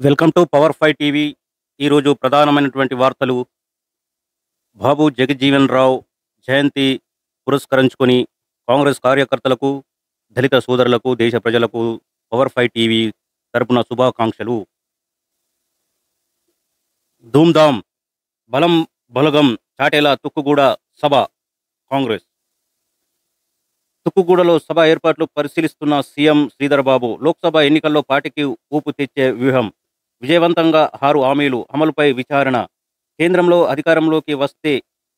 Welcome to power five TV. ఈరోజు ప్రధానమైనటువంటి వార్తలు. బాబు జగజ్జీవన్ రావు జయంతి పురస్కరించుకొని కాంగ్రెస్ కార్యకర్తలకు, దళిత సోదరులకు, దేశ ప్రజలకు పవర్ ఫైవ్ టీవీ తరపున శుభాకాంక్షలు. ధూమ్ధామ్ బలం బలగం చాటేల తుక్కుగూడ సభ. కాంగ్రెస్ తుక్కుగూడలో సభ ఏర్పాట్లు పరిశీలిస్తున్న సీఎం శ్రీధర్ బాబు. లోక్సభ ఎన్నికల్లో పార్టీకి ఊపు తెచ్చే వ్యూహం. విజయవంతంగా 6 హామీలు అమలుపై విచారణ. కేంద్రంలో అధికారంలోకి వస్తే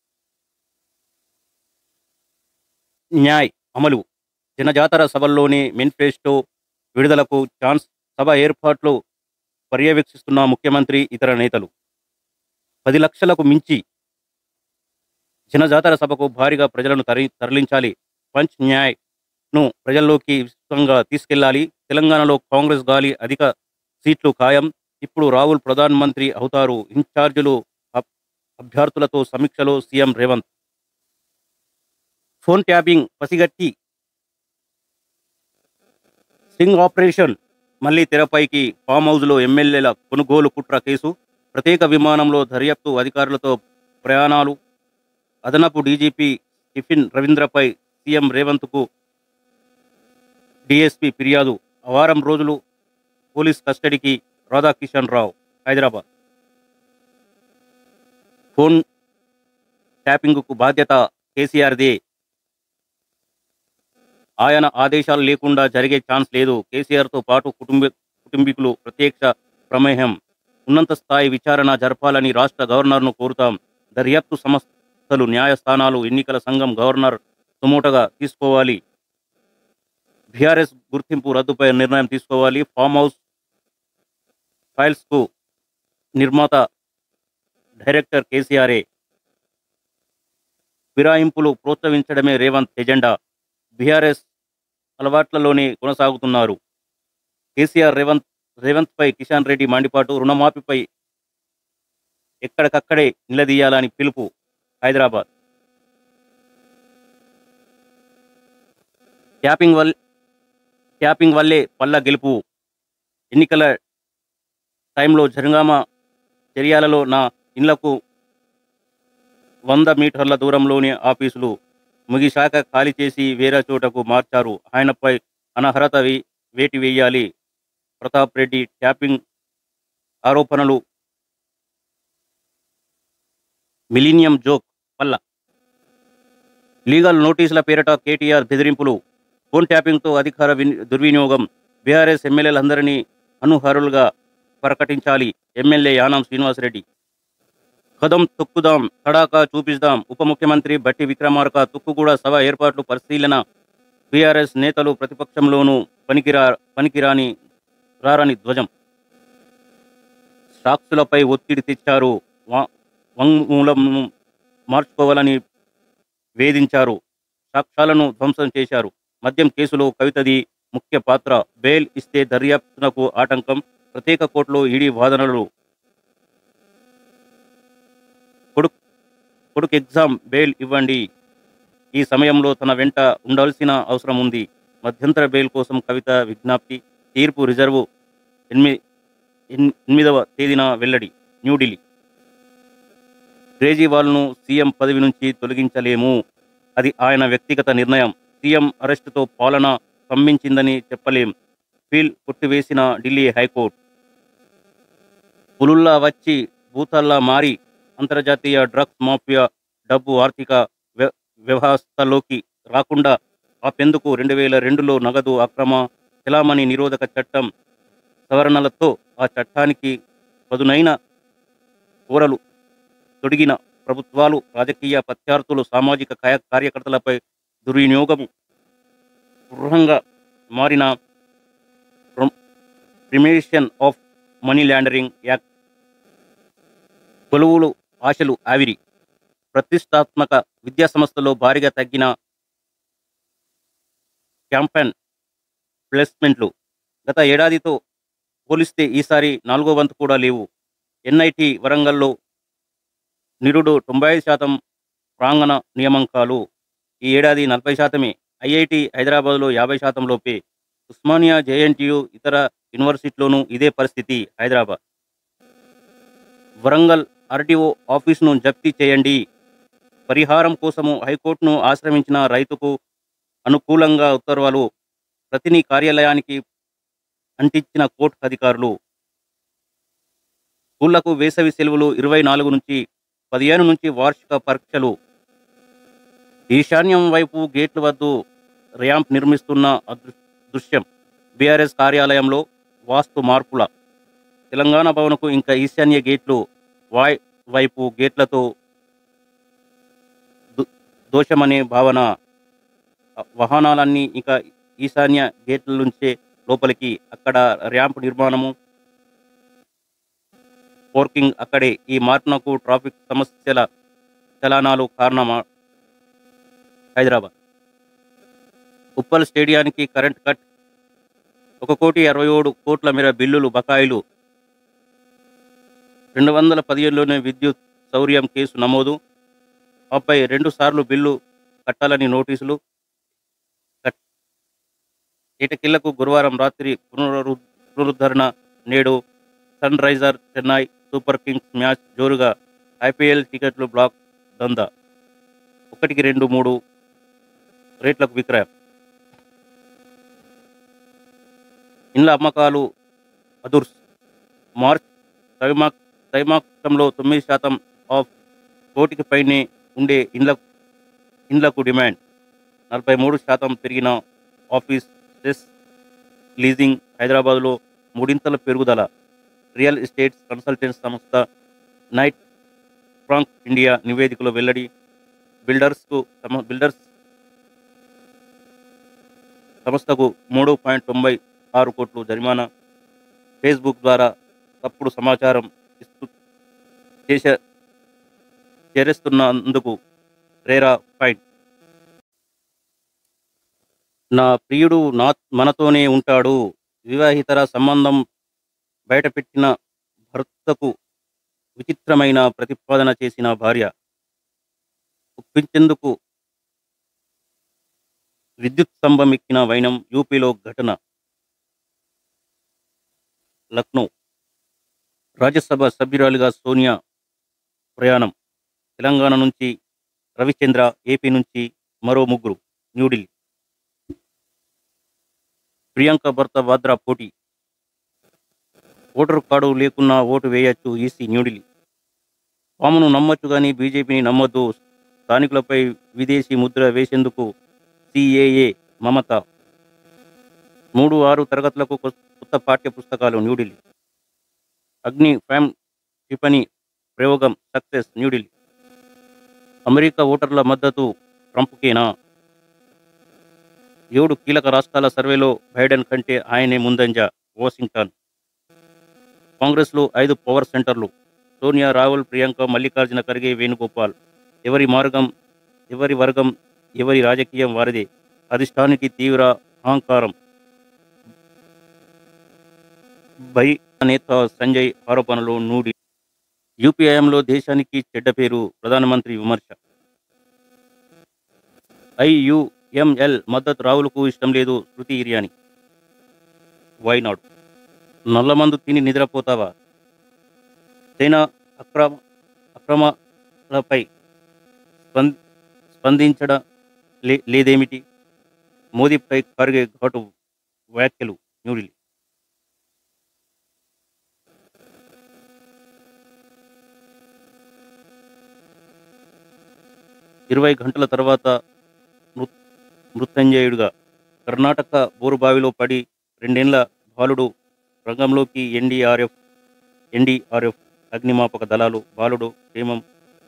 న్యాయ్ అమలు. జనజాతర సభల్లోనే మేనిఫెస్టో విడుదలకు ఛాన్స్. సభ ఏర్పాట్లు పర్యవేక్షిస్తున్న ముఖ్యమంత్రి, ఇతర నేతలు. 10 లక్షలకు మించి జనజాతర సభకు భారీగా ప్రజలను తరలించాలి. పంచ్ న్యాయ్ను ప్రజల్లోకి విస్తృతంగా తీసుకెళ్లాలి. తెలంగాణలో కాంగ్రెస్ గాలి, అధిక సీట్లు ఖాయం. ఇప్పుడు రాహుల్ ప్రధానమంత్రి అవుతారు. ఇన్ఛార్జీలు, అభ్యర్థులతో సమీక్షలో సీఎం రేవంత్. ఫోన్ ట్యాపింగ్ పసిగట్టి స్టింగ్ ఆపరేషన్ మళ్లీ తెరపైకి. ఫామ్ హౌస్లో ఎమ్మెల్యేల కొనుగోలు కుట్ర కేసు. ప్రత్యేక విమానంలో దర్యాప్తు అధికారులతో ప్రయాణాలు. అదనపు డీజీపీ స్టీఫెన్ రవీంద్రపై సీఎం రేవంత్కు డీఎస్పీ ఫిర్యాదు. వారం రోజులు పోలీస్ కస్టడీకి రాధాకిషన్ రావు, హైదరాబాద్. ఫోన్ ట్యాపింగ్కు బాధ్యత కేసీఆర్దే. ఆయన ఆదేశాలు లేకుండా జరిగే ఛాన్స్ లేదు. కేసీఆర్తో పాటు కుటుంబీకులు ప్రత్యక్ష ప్రమేయం. ఉన్నత స్థాయి విచారణ జరపాలని రాష్ట్ర గవర్నర్ను కోరుతాం. దర్యాప్తు సంస్థలు, న్యాయస్థానాలు, ఎన్నికల సంఘం గవర్నర్ సుమోటగా తీసుకోవాలి. బీఆర్ఎస్ గుర్తింపు రద్దుపై నిర్ణయం తీసుకోవాలి. ఫామ్ హౌస్ ఫైల్స్కు నిర్మాత, డైరెక్టర్ కేసీఆరే. ఫిరాయింపులు ప్రోత్సహించడమే రేవంత్ ఎజెండా. బీఆర్ఎస్ అలవాట్లలోనే కొనసాగుతున్నారు. కేసీఆర్ రేవంత్పై కిషన్ రెడ్డి మండిపాటు. రుణమాఫీపై ఎక్కడికక్కడే నిలదీయాలని పిలుపు, హైదరాబాద్. ట్యాపింగ్ వల్లే పల్ల గెలుపు. ఎన్నికల టైంలో జంగామా చర్యలలో నా ఇళ్లకు 100 మీటర్ల దూరంలోని ఆఫీసులు ముగిశాక ఖాళీ చేసి వేరే చోటకు మార్చారు. ఆయనపై అనర్హత వేటు వేయాలి. ప్రతాప్ రెడ్డి ట్యాపింగ్ ఆరోపణలు మిలీనియం జోక్ వల్ల. లీగల్ నోటీసుల పేరిట కేటీఆర్ బెదిరింపులు. ఫోన్ ట్యాపింగ్తో అధికార దుర్వినియోగం. బీఆర్ఎస్ ఎమ్మెల్యేలందరినీ అనర్హులుగా ప్రకటించాలి. ఎమ్మెల్యే యానాం శ్రీనివాసరెడ్డి. కదం తొక్కుదాం, తడాకా చూపిస్తాం. ఉప ముఖ్యమంత్రి బట్టి విక్రమార్క తుక్కుగూడ సభ ఏర్పాట్లు పరిశీలన. బీఆర్ఎస్ నేతలు ప్రతిపక్షంలోనూ పనికిరాని ధ్వజం. సాక్షులపై ఒత్తిడి తెచ్చారు. వాంగ్మూలం మార్చుకోవాలని వేధించారు. సాక్ష్యాలను ధ్వంసం చేశారు. మద్యం కేసులో కవితది ముఖ్య పాత్ర. బెయిల్ ఇస్తే దర్యాప్తునకు ఆటంకం. ప్రత్యేక కోర్టులో ఈడీ వాదనలు. కొడుకు ఎగ్జామ్ బెయిల్ ఇవ్వండి. ఈ సమయంలో తన వెంట ఉండాల్సిన అవసరం ఉంది. మధ్యంతర బెయిల్ కోసం కవిత విజ్ఞప్తి. తీర్పు రిజర్వు 8వ తేదీన వెల్లడి, న్యూఢిల్లీ. కేజ్రీవాల్ను సీఎం పదవి నుంచి తొలగించలేము. అది ఆయన వ్యక్తిగత నిర్ణయం. సీఎం అరెస్టుతో పాలన స్తంభించిందని చెప్పలేం. ఫీల్ కొట్టివేసిన ఢిల్లీ హైకోర్టు. పులుల్లా వచ్చి భూతాల్లా మారి అంతర్జాతీయ డ్రగ్స్ మాఫియా డబ్బు ఆర్థిక వ్యవస్థలోకి రాకుండా ఆపేందుకు 2002లో నగదు అక్రమ చెలామణి నిరోధక చట్టం సవరణలతో ఆ చట్టానికి పదునైన కోరలు తొడిగిన ప్రభుత్వాలు, రాజకీయ ప్రత్యర్థులు, సామాజిక కార్యకర్తలపై దుర్వినియోగము గృహంగా మారిన prevention of money laundering act. కొలువులు, ఆశలు ఆవిరి. ప్రతిష్టాత్మక విద్యా సంస్థల్లో భారీగా తగ్గిన క్యాంపస్ ప్లేస్మెంట్లు. గత ఏడాదితో పోలిస్తే ఈసారి 4వ వంతు కూడా లేవు. ఎన్ఐటి వరంగల్లో నిరుడు 95% ప్రాంగణ నియామకాలు. ఈ ఏడాది 40%. ఐఐటి హైదరాబాద్లో 50% లోపే. ఉస్మానియా, జేఎన్టీయూ, ఇతర యూనివర్సిటీలోనూ ఇదే పరిస్థితి. హైదరాబాద్ వరంగల్ ఆర్టీఓ ఆఫీసును జప్తీ చేయండి. పరిహారం కోసము హైకోర్టును ఆశ్రయించిన రైతుకు అనుకూలంగా ఉత్తర్వులు. ప్రతిని కార్యాలయానికి అంటించిన కోర్టు అధికారులు. స్కూళ్లకు వేసవి సెలవులు 24 నుంచి 15 నుంచి వార్షిక పరీక్షలు. ఈశాన్యం వైపు గేట్ల వద్ద ర్యాంప్ నిర్మిస్తున్న దృశ్యం. బీఆర్ఎస్ కార్యాలయంలో వాస్తు మార్పుల. తెలంగాణ భవన్కు ఇంకా ఈశాన్య గేట్లు వైపు గేట్లతో దోషమనే భావన. వాహనాలన్నీ ఇంకా ఈశాన్య గేట్ల నుంచే లోపలికి. అక్కడ ర్యాంప్ నిర్మాణము, పార్కింగ్ అక్కడే. ఈ మార్పునకు ట్రాఫిక్ సమస్యల చలనాలు కారణమా? హైదరాబాద్ ఉప్పల్ స్టేడియానికి కరెంట్ కట్. 1,67 కోట్ల మేర బిల్లులు బకాయిలు. 2015లోనే విద్యుత్ చౌర్యం కేసు నమోదు. ఆపై 2 సార్లు బిల్లు కట్టాలని నోటీసులు. ఏటకిళ్లకు గురువారం రాత్రి పునరుద్ధరణ. నేడు sun riser Chennai super kings match జోరుగా. ఐపీఎల్ టికెట్లు బ్లాక్ దందా. 1కి 2, 3 రేట్లకు విక్రయం. ఇండ్ల అమ్మకాలు అదుర్స్. మార్చ్ త్రైమాసికంలో 9% ఆఫ్. కోటికి పైనే ఉండే ఇండ్లకు డిమాండ్. 43% పెరిగిన ఆఫీస్ స్పేస్ లీజింగ్. హైదరాబాద్లో మూడింతల పెరుగుదల. రియల్ ఎస్టేట్ కన్సల్టెన్సీ సంస్థ నైట్ ఫ్రాంక్ ఇండియా నివేదికలో వెల్లడి. బిల్డర్స్ సంస్థకు 3.96 కోట్లు జరిమానా. ఫేస్బుక్ ద్వారా తప్పుడు సమాచారం చేరేస్తున్నందుకు రేరా ఫైన్. నా ప్రియుడు మనతోనే ఉంటాడు. వివాహితర సంబంధం బయటపెట్టిన భర్తకు విచిత్రమైన ప్రతిపాదన చేసిన భార్య. ఒప్పించేందుకు విద్యుత్ స్తంభం ఎక్కిన వైనం. యూపీలో ఘటన. లక్నో రాజ్యసభ సభ్యురాలిగా సోనియా ప్రయాణం. తెలంగాణ నుంచి రవిచంద్ర, ఏపీ నుంచి మరో 3. న్యూఢిల్లీ ప్రియాంక భర్త వాద్రా పోటీ. ఓటరు కార్డు లేకున్నా ఓటు వేయొచ్చు ఈసీ. న్యూఢిల్లీ పామును నమ్మొచ్చు కానీ బీజేపీని నమ్మొద్దు. స్థానికులపై విదేశీ ముద్ర వేసేందుకు సిఏఏ. మమత 3-6 తరగతులకు కొత్త పాఠ్య పుస్తకాలు. న్యూఢిల్లీ అగ్ని ఫ్యామ్ క్షిపణి ప్రయోగం సక్సెస్. న్యూఢిల్లీ అమెరికా ఓటర్ల మద్దతు ట్రంప్కేనా? 7 కీలక రాష్ట్రాల సర్వేలో బైడెన్ కంటే ఆయనే ముందంజ. వాషింగ్టన్ కాంగ్రెస్లో 5 పవర్ సెంటర్లు. సోనియా, రాహుల్, ప్రియాంక, మల్లికార్జున ఖర్గే, వేణుగోపాల్. ఎవరి వర్గం, ఎవరి రాజకీయం వారిదే. అధిష్టానికి తీవ్ర అహంకారం. బై నేత సంజయ్ ఆరోపణలు. నూడి యూపీఐఎంలో దేశానికి చెడ్డ పేరు. ప్రధానమంత్రి విమర్శ. ఐయుఎంఎల్ మద్దతు రాహుల్కు ఇష్టం లేదు. స్మృతి ఇరానీ. వైనాడు నల్లమందు తిని నిద్రపోతావా? చైనా అక్రమాలపై స్పందించడం లేదేమిటి? మోదీపై ఖర్గే ఘాటు వ్యాఖ్యలు. న్యూఢిల్లీ 20 గంటల తర్వాత మృత్యుంజయుడిగా. కర్ణాటక బోరుబావిలో పడి 2 ఏళ్ల బాలుడు. రంగంలోకి ఎన్డీఆర్ఎఫ్ అగ్నిమాపక దళాలు. బాలుడు క్షేమం.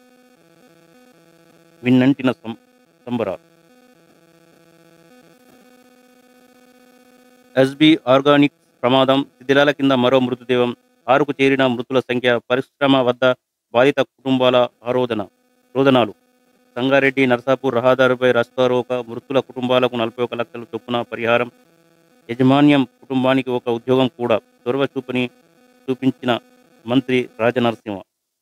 విన్నంటిన సంబరాలు. ఎస్బీ ఆర్గానిక్స్ ప్రమాదం. శిథిలాల కింద మరో మృతదేహం. 6కు చేరిన మృతుల సంఖ్య. పరిశ్రమ వద్ద బాధిత కుటుంబాల రోదనాలు. సంగారెడ్డి నర్సాపూర్ రహదారిపై రాస్తారోక. మృతుల కుటుంబాలకు 41 లక్షల చొప్పున పరిహారం. యాజమాన్యం కుటుంబానికి 1 ఉద్యోగం కూడా. చొరవ చూపించిన మంత్రి రాజనరసింహ.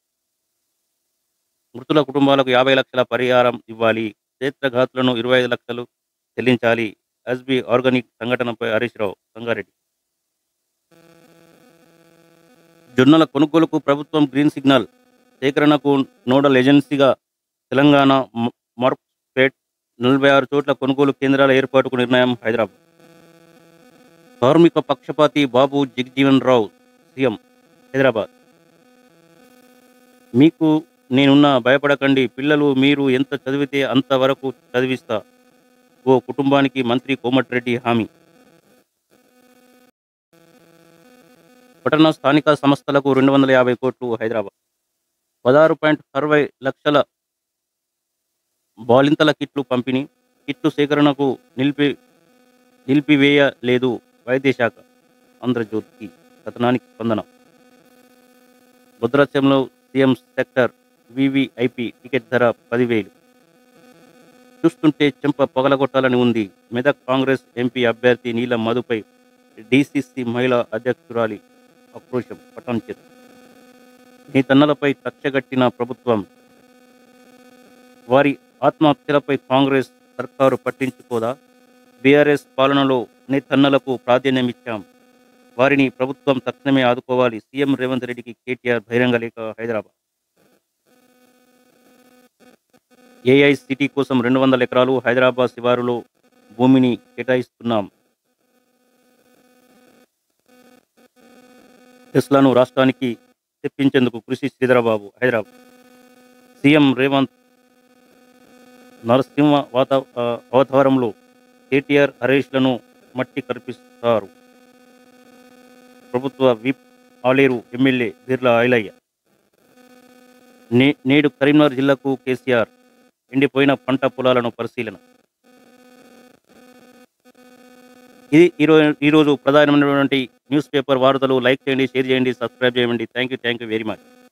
మృతుల కుటుంబాలకు 50 లక్షల పరిహారం ఇవ్వాలి. క్షేత్రఘాతులను 25 లక్షలు చెల్లించాలి. ఎస్బీ ఆర్గానిక్ సంఘటనపై హరీష్ రావు. సంగారెడ్డి జొన్నల కొనుగోలుకు ప్రభుత్వం గ్రీన్ సిగ్నల్. సేకరణకు నోడల్ ఏజెన్సీగా తెలంగాణ. మార్క్పేట్ 46 చోట్ల కొనుగోలు కేంద్రాల ఏర్పాటుకు నిర్ణయం. హైదరాబాద్. కార్మిక పక్షపాతి బాబు జగజీవన్ రావు సీఎం. హైదరాబాద్. మీకు నేనున్నా, భయపడకండి, పిల్లలు మీరు ఎంత చదివితే అంత వరకు చదివిస్తా, ఓ కుటుంబానికి మంత్రి కోమటిరెడ్డి హామీ. పట్టణ స్థానిక సంస్థలకు 250 కోట్లు. హైదరాబాద్. 16.60 లక్షల బాలింతల కిట్లు పంపిణీ. కిట్లు సేకరణకు నిలిపివేయలేదు వైద్య శాఖ. ఆంధ్రజ్యోతి కథనానికి స్పందన. భద్రాచలంలో సీఎం సెక్టర్ వీవీఐపీ టికెట్ ధర 10,000. చూస్తుంటే చెంప పగలగొట్టాలని ఉంది. మెదక్ కాంగ్రెస్ ఎంపీ అభ్యర్థి నీలం మధుపై డీసీసీ మహిళా అధ్యక్షురాలి ఆక్రోశం. పటాన్చెరు. నేతన్నలపై కక్షగట్టిన ప్రభుత్వం, వారి ఆత్మహత్యలపై కాంగ్రెస్ సర్కారు పట్టించుకోదా? బీఆర్ఎస్ పాలనలో నేతన్నలకు ప్రాధాన్యమిచ్చాం, వారిని ప్రభుత్వం తక్షణమే ఆదుకోవాలి. సీఎం రేవంత్ రెడ్డికి కేటీఆర్ బహిరంగ లేఖ. హైదరాబాద్. ఏఐసిటీ కోసం 200 ఎకరాలు హైదరాబాద్ శివారులో భూమిని కేటాయిస్తున్నాం. టెస్లాను రాష్ట్రానికి తెప్పించేందుకు కృషి. శ్రీధరబాబు. హైదరాబాద్. సీఎం రేవంత్ నరసింహ అవతారంలో కేటీఆర్ హరీష్లను మట్టి కల్పిస్తారు. ప్రభుత్వ విప్ ఆలేరు ఎమ్మెల్యే బిర్లా ఐలయ్య. నేడు కరీంనగర్ జిల్లాకు కేసీఆర్. ఎండిపోయిన పంట పొలాలను పరిశీలన. ఇది ఈరోజు ప్రధానమైనటువంటి న్యూస్ పేపర్ వార్తలు. లైక్ చేయండి, షేర్ చేయండి, సబ్స్క్రైబ్ చేయండి. Thank you very much.